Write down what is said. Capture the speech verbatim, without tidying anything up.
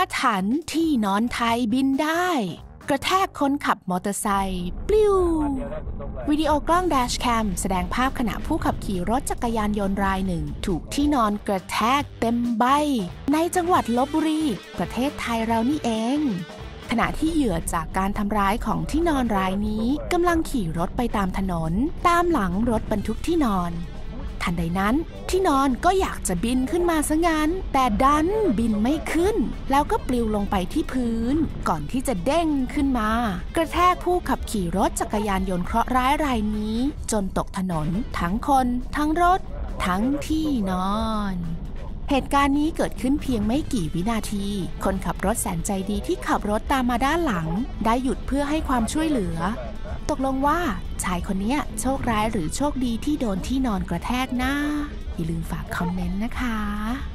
ถรรพ์ที่นอนไทยบินได้กระแทกคนขับมอเตอร์ไซค์ปลิววิดีโอกล้องแดชแคมแสดงภาพขณะผู้ขับขี่รถจักรยานยนต์รายหนึ่งถูกที่นอนกระแทกเต็มใบในจังหวัดลพบุรีประเทศไทยเรานี่เองขณะที่เหยื่อจากการทำร้ายของที่นอนรายนี้กำลังขี่รถไปตามถนนตามหลังรถบรรทุกที่นอนทันใดนั้นที่นอนก็อยากจะบินขึ้นมาซะงั้นแต่ดันบินไม่ขึ้นแล้วก็ปลิวลงไปที่พื้นก่อนที่จะเด้งขึ้นมากระแทกผู้ขับขี่รถจักรยานยนต์เคราะห์ร้ายรายนี้จนตกถนนทั้งคนทั้งรถทั้งที่นอนเหตุการณ์นี้เกิดขึ้นเพียงไม่กี่วินาทีคนขับรถแสนใจดีที่ขับรถตามมาด้านหลังได้หยุดเพื่อให้ความช่วยเหลือตกลงว่าชายคนนี้โชคร้ายหรือโชคดีที่โดนที่นอนกระแทกนะอย่าลืมฝากคอมเมนต์นะคะ